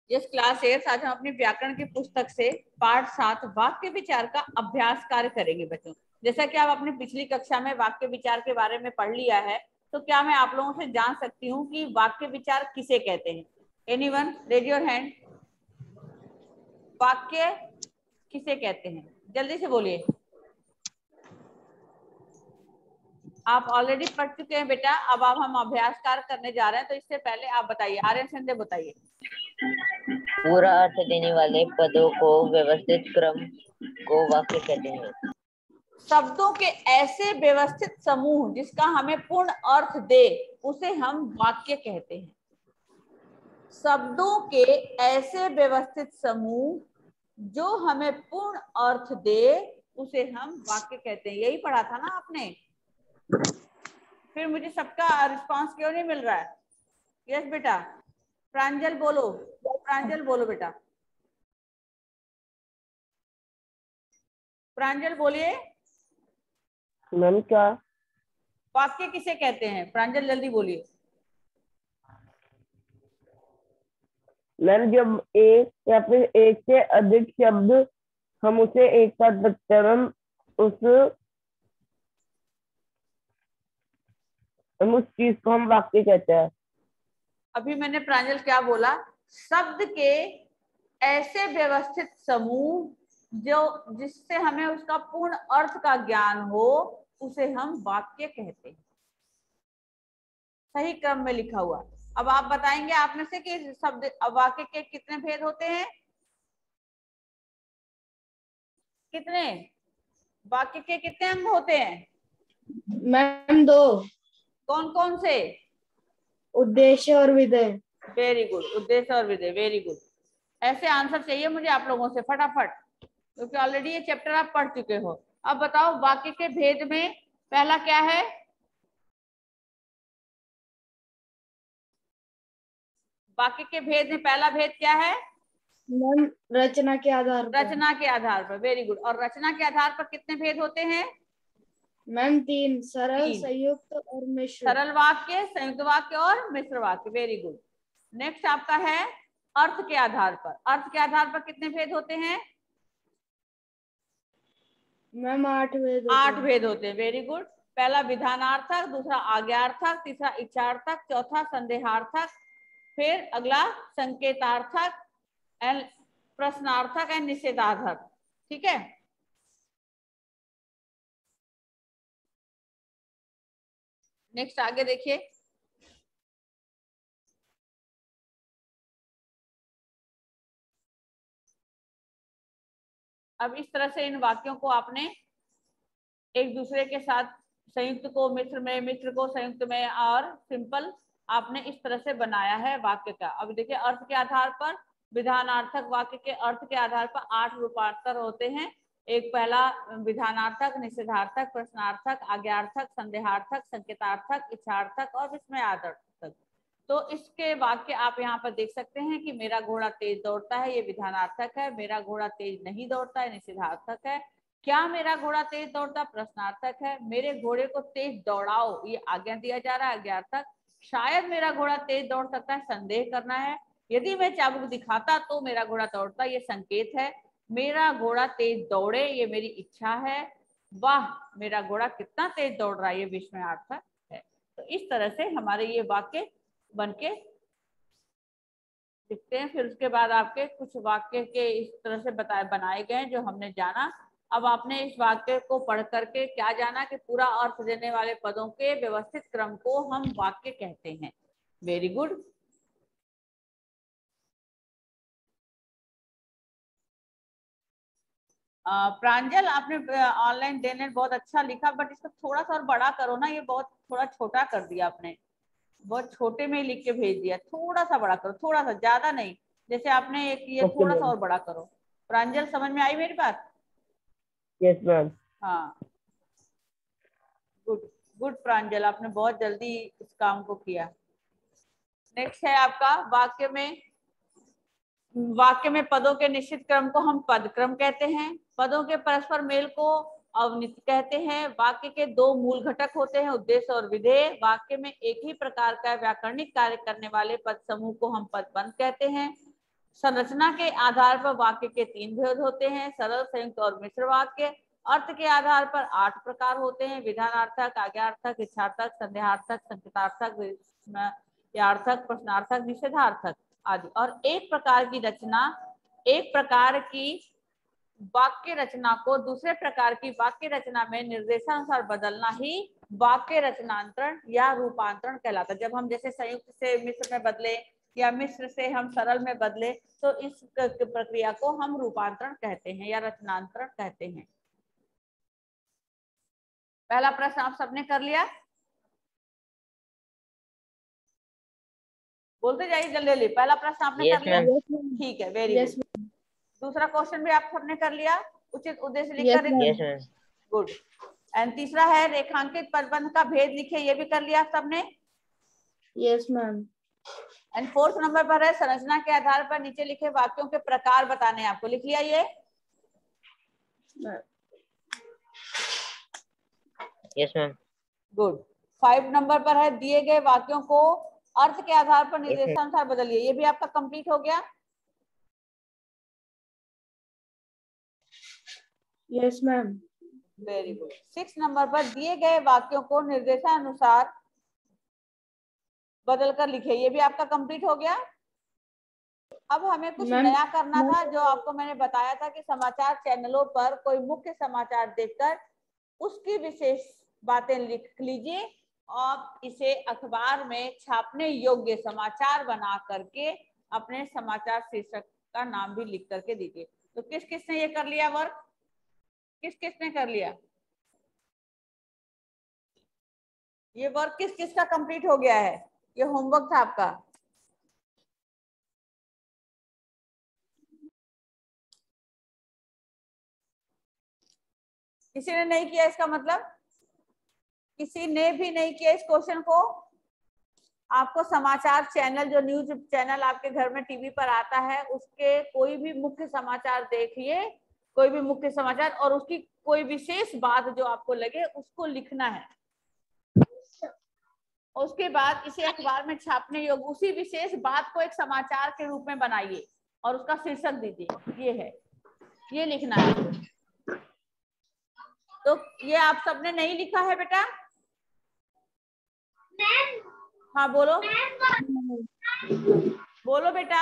Yes class 8 आज हम अपनी व्याकरण की पुस्तक से पाठ 7 वाक्य विचार का अभ्यास कार्य करेंगे बच्चों। जैसा कि आप अपनी पिछली कक्षा में वाक्य विचार के बारे में पढ़ लिया है, तो क्या मैं आप लोगों से जान सकती हूँ कि वाक्य विचार किसे कहते हैं? Anyone raise your hand. वाक्य किसे कहते हैं? जल्दी से बोलिए। आप ऑलरेडी पढ़ चुके हैं बेटा, अब हम अभ्यास कार्य करने जा रहे हैं, तो इससे पहले आप बताइए, आर्यन संजय बताइए। पूरा अर्थ देने वाले पदों को व्यवस्थित क्रम को वाक्य कहते हैं। शब्दों के ऐसे व्यवस्थित समूह जिसका हमें पूर्ण अर्थ दे उसे हम वाक्य कहते हैं। शब्दों के ऐसे व्यवस्थित समूह जो हमें पूर्ण अर्थ दे उसे हम वाक्य कहते हैं। यही पढ़ा था ना आपने? फिर मुझे सबका रिस्पांस क्यों नहीं मिल रहा है? यस बेटा, प्रांजल बोलो, प्रांजल बोलो बेटा, प्रांजल बोलिए। मैम क्या? वाक्य किसे कहते हैं? प्रांजल जल्दी बोलिए। मैम जब एक या फिर एक से अधिक शब्द हम उसे एक साथ रखते हैं मैम, उस चीज को हम वाक्य कहते हैं। अभी मैंने प्रांजल क्या बोला? शब्द के ऐसे व्यवस्थित समूह जो जिससे हमें उसका पूर्ण अर्थ का ज्ञान हो उसे हम वाक्य कहते हैं। सही क्रम में लिखा हुआ। अब आप बताएंगे आप में से कि शब्द वाक्य के कितने भेद होते हैं? कितने? वाक्य के कितने अंग होते हैं? मैम 2। कौन कौन से? उद्देश्य और विधेय। वेरी गुड, उद्देश्य और विधेय, वेरी गुड। ऐसे आंसर चाहिए मुझे आप लोगों से फटाफट, क्योंकि ऑलरेडी ये चैप्टर आप पढ़ चुके हो। अब बताओ वाक्य के भेद में पहला क्या है? वाक्य के भेद में पहला भेद क्या है? मैम रचना के आधार पर। रचना के आधार पर, वेरी गुड। और रचना के आधार पर कितने भेद होते हैं? मैम 3, सरल, 3। संयुक्त और मिश्र। सरल वाक्य, संयुक्त वाक्य और मिश्र वाक्य, वेरी गुड। नेक्स्ट आपका है अर्थ के आधार पर। अर्थ के आधार पर कितने भेद होते हैं? मैम 8 भेद होते 8 हैं। भेद होते हैं, वेरी गुड। पहला विधानार्थक, दूसरा आज्ञार्थक, तीसरा इच्छार्थक, चौथा संदेहार्थक, फिर अगला संकेतार्थक एंड प्रश्नार्थक एंड निषेधार्थक। ठीक है, नेक्स्ट आगे देखिए। अब इस तरह से इन वाक्यों को आपने एक दूसरे के साथ, संयुक्त को मिश्र में, मिश्र को संयुक्त में, और सिंपल आपने इस तरह से बनाया है वाक्य का। अब देखिए अर्थ के आधार पर, विधानार्थक वाक्य के अर्थ के आधार पर 8 रूपांतर होते हैं। एक पहला विधानार्थक, निषेधार्थक, प्रश्नार्थक, आज्ञार्थक, संदेहार्थक, संकेतार्थक, इच्छार्थक और विस्मयार्थक। तो इसके वाक्य आप यहाँ पर देख सकते हैं कि मेरा घोड़ा तेज दौड़ता है, ये विधानार्थक है। मेरा घोड़ा तेज नहीं दौड़ता है, निषेधार्थक है। क्या मेरा घोड़ा तेज दौड़ता, प्रश्नार्थक है। मेरे घोड़े को तेज दौड़ाओ, ये आज्ञा दिया जा रहा है, आज्ञार्थक। शायद मेरा घोड़ा तेज दौड़ सकता है, संदेह करना है। यदि मैं चाबुक दिखाता तो मेरा घोड़ा दौड़ता, ये संकेत है। मेरा घोड़ा तेज दौड़े, ये मेरी इच्छा है। वाह मेरा घोड़ा कितना तेज दौड़ रहा है, ये विस्मयार्थक है। तो इस तरह से हमारे ये वाक्य बनके दिखते हैं। फिर उसके बाद आपके कुछ वाक्य के इस तरह से बनाए गए जो हमने जाना। अब आपने इस वाक्य को पढ़ करके क्या जाना कि पूरा अर्थ देने वाले पदों के व्यवस्थित क्रम को हम वाक्य कहते हैं। Very good. प्रांजल आपने ऑनलाइन देने बहुत अच्छा लिखा, बट इसको थोड़ा सा और बड़ा करो ना, ये बहुत थोड़ा छोटा कर दिया आपने, बहुत छोटे में ही लिख के भेज दिया। थोड़ा सा बड़ा करो, थोड़ा सा, ज्यादा नहीं। जैसे आपने एक ये थोड़ा सा और बड़ा करो। प्रांजल समझ में आई मेरी बात? Yes ma'am. हाँ, गुड गुड प्रांजल, आपने बहुत जल्दी इस काम को किया। नेक्स्ट है आपका वाक्य में पदों के निश्चित क्रम को हम पद क्रम कहते हैं। पदों के परस्पर मेल को अवनिति कहते हैं। वाक्य के 2 मूल घटक होते हैं, उद्देश्य और विधेय। वाक्य में एक ही प्रकार का व्याकरणिक कार्य करने वाले पद समूह को हम पदबंध कहते हैं। संरचना के आधार पर वाक्य के 3 भेद होते हैं, सरल, संयुक्त और मिश्र वाक्य। अर्थ के आधार पर 8 प्रकार होते हैं, विधानार्थक, आज्ञार्थक, इच्छार्थक, संदेहार्थक, संकेतार्थक, विस्मयार्थक, प्रश्नार्थक, निषेधार्थक आदि। और एक प्रकार की वाक्य रचना को दूसरे प्रकार की वाक्य रचना में निर्देशानुसार बदलना ही वाक्य रचनांतरण या रूपांतरण कहलाता है। जब हम जैसे संयुक्त से मिश्र में बदले या मिश्र से हम सरल में बदले तो इस प्रक्रिया को हम रूपांतरण कहते हैं या रचनांतरण कहते हैं। पहला प्रश्न आप सबने कर लिया? बोलते जाइए जल्दी जल्दी। पहला प्रश्न आपने कर लिया? ठीक है, वेरी गुड। दूसरा क्वेश्चन भी आप सबने कर लिया? उचित उद्देश्य लिखकर? गुड। एंड तीसरा है रेखांकित पदबंध का भेद लिखे, ये भी कर लिया सबने? Yes ma'am. And 4th number पर है संरचना के आधार पर नीचे लिखे वाक्यों के प्रकार बताने, आपको लिख लिया ये? Yes ma'am. गुड। 5 नंबर पर है दिए गए वाक्यों को अर्थ के आधार पर निर्देशानुसार बदलिए, ये भी आपका कंप्लीट हो गया? Yes ma'am. Very good. 6 number पर दिए गए वाक्यों को निर्देशानुसार बदलकर लिखे, ये भी आपका कंप्लीट हो गया? अब हमें कुछ नया करना था, जो आपको मैंने बताया था कि समाचार चैनलों पर कोई मुख्य समाचार देखकर उसकी विशेष बातें लिख लीजिए और इसे अखबार में छापने योग्य समाचार बना करके अपने समाचार शीर्षक का नाम भी लिख करके दीजिए। तो किस किसने ये कर लिया वर्क? किस किसने कर लिया ये वर्क? किस किस का कंप्लीट हो गया है? ये होमवर्क था आपका। किसी ने नहीं किया इसका मतलब? किसी ने भी नहीं किया इस क्वेश्चन को? आपको समाचार चैनल, जो न्यूज चैनल आपके घर में टीवी पर आता है, उसके कोई भी मुख्य समाचार देखिए, कोई भी मुख्य समाचार, और उसकी कोई विशेष बात जो आपको लगे उसको लिखना है। उसके बाद इसे अखबार में छापने योग्य उसी विशेष बात को एक समाचार के रूप में बनाइए और उसका शीर्षक दीजिए। ये है, ये लिखना है। तो ये आप सबने नहीं लिखा है बेटा? हाँ बोलो, बोलो बेटा।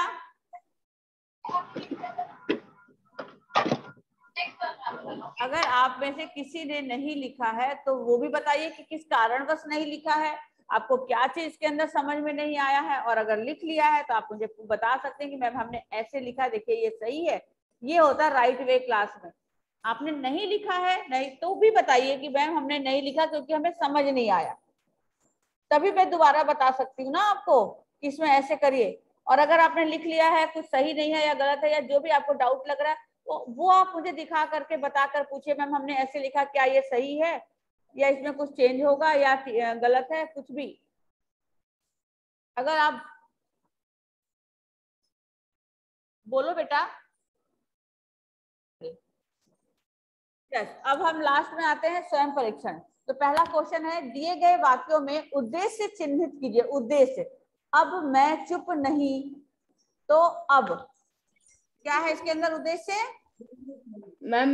अगर आप में से किसी ने नहीं लिखा है तो वो भी बताइए कि किस कारणवश नहीं लिखा है, आपको क्या चीज इसके अंदर समझ में नहीं आया है। और अगर लिख लिया है तो आप मुझे बता सकते हैं कि मैम हमने ऐसे लिखा, देखिए ये सही है। ये होता है राइट वे क्लास में। आपने नहीं लिखा है नहीं तो भी बताइए कि मैम हमने नहीं लिखा क्योंकि हमें समझ नहीं आया, तभी मैं दोबारा बता सकती हूँ ना आपको कि इसमें ऐसे करिए। और अगर आपने लिख लिया है, कुछ सही नहीं है या गलत है या जो भी आपको डाउट लग रहा है, तो वो आप मुझे दिखा करके बता कर पूछिए, मैम हमने ऐसे लिखा, क्या ये सही है या इसमें कुछ चेंज होगा या गलत है, कुछ भी। अगर आप बोलो बेटा। यस, अब हम लास्ट में आते हैं स्वयं परीक्षण। तो पहला क्वेश्चन है, दिए गए वाक्यों में उद्देश्य चिन्हित कीजिए। उद्देश्य, अब मैं चुप नहीं, तो अब क्या है इसके अंदर उद्देश्य? मैम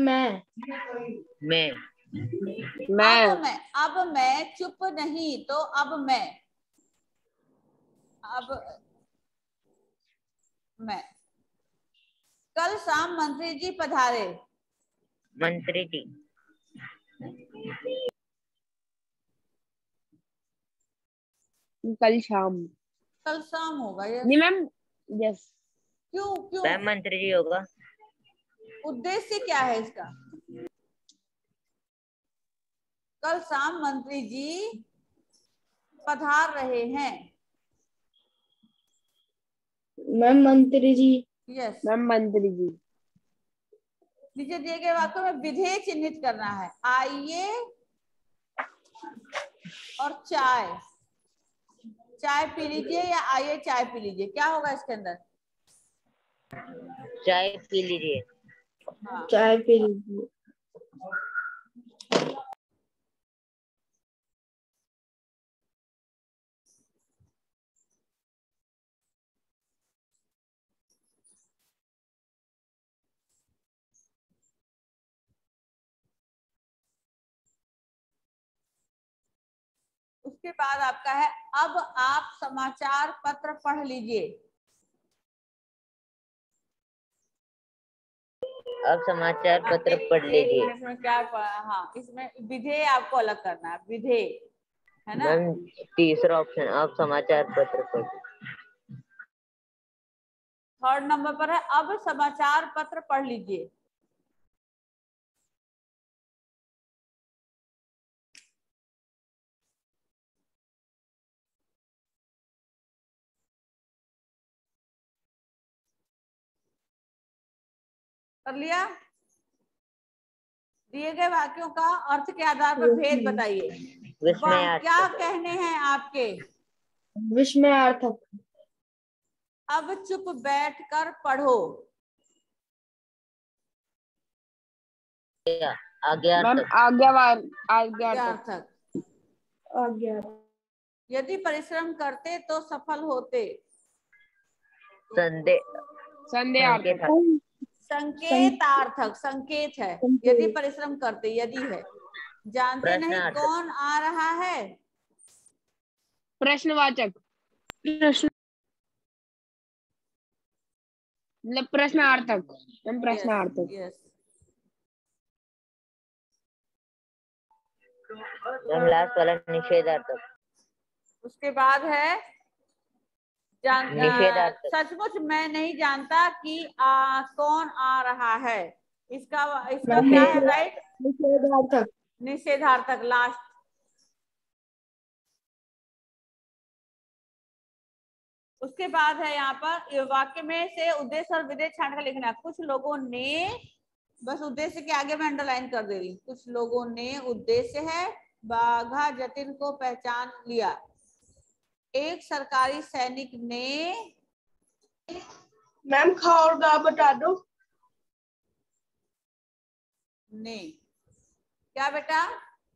अब मैं चुप नहीं, तो अब मैं कल शाम मंत्री जी पधारे। मंत्री जी कल शाम होगा ये? नहीं मैम। यस। क्यों क्यों? मैम मंत्री जी होगा। उद्देश्य क्या है इसका? कल शाम मंत्री जी पधार रहे हैं। मैम मंत्री जी। यस, मैम मंत्री जी। नीचे दिए गए वाक्यों में विधेय चिन्हित करना है। आइए और चाय, चाय पी लीजिए या आइए चाय पी लीजिए, क्या होगा इसके अंदर? चाय पी लीजिए। हाँ, चाय पी लीजिए। उसके बाद आपका है अब आप समाचार पत्र पढ़ लीजिए। अब समाचार पत्र पढ़ लीजिए। इसमें क्या, हाँ इसमें विधेय आपको अलग करना है, विधेय है ना। मैम तीसरा ऑप्शन, अब समाचार पत्र पढ़। थर्ड नंबर पर है अब समाचार पत्र पढ़ लीजिए। कर लिया? दिए गए वाक्यों का अर्थ के आधार पर भेद बताइए। क्या कहने हैं आपके? विस्मयार्थक। अब चुप बैठकर पढ़ो। आज्ञार्थक। आज्ञार्थक। यदि परिश्रम करते तो सफल होते। संदेहार्थक। संकेतार्थक, संकेत है। यदि परिश्रम करते, यदि है। जानते नहीं कौन आ रहा है। प्रश्नवाचक। मतलब प्रश्नार्थक। प्रश्नार्थक। यस। लास्ट वाला निषेधार्थक। उसके बाद है निषेधार्थक। सचमुच मैं नहीं जानता कि कौन आ रहा है। इसका क्या है? राइट, निषेधार्थक। निषेधार्थक लास्ट। उसके बाद है यहाँ पर वाक्य में से उद्देश्य और विधेय छांट कर लिखना। कुछ लोगों ने, बस उद्देश्य के आगे मैं अंडरलाइन कर दे रही। कुछ लोगों ने, उद्देश्य है बाघा जतिन को पहचान लिया। एक सरकारी सैनिक ने, मैम खा और गा बता दो। ने क्या बेटा?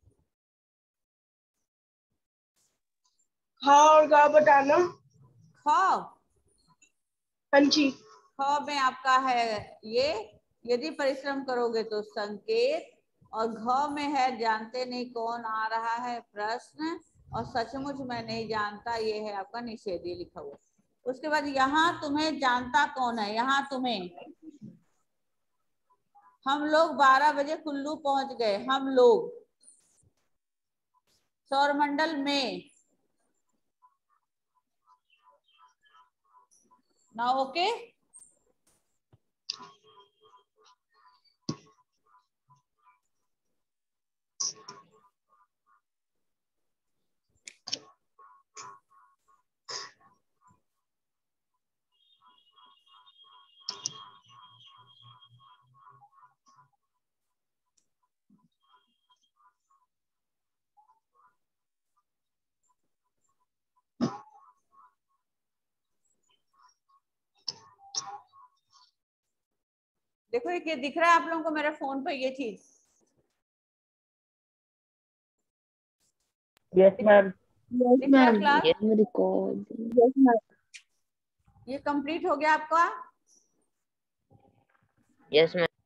खा और गा बताना। ख, हाँ जी। ख में आपका है ये, यदि परिश्रम करोगे तो संकेत, और घ में है जानते नहीं कौन आ रहा है, प्रश्न, और सचमुच मैं नहीं जानता, ये है आपका निषेध, ये लिखा हुआ। उसके बाद यहाँ तुम्हें जानता कौन है, यहाँ तुम्हें। हम लोग 12 बजे कुल्लू पहुंच गए। हम लोग सौरमंडल में। ना ओके। देखो ये दिख रहा है आप लोगों को मेरे फोन पे ये चीज? Yes ma'am. दिख रहा है क्लास? रिकॉर्ड। ये कंप्लीट हो गया आपका? Yes ma'am.